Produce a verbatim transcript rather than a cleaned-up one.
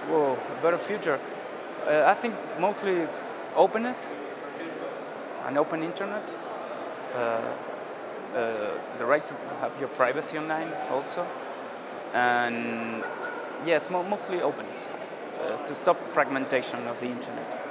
Whoa, a better future. Uh, I think mostly openness, an open internet, uh, uh, the right to have your privacy online also, and yes, mo mostly openness, uh, to stop fragmentation of the internet.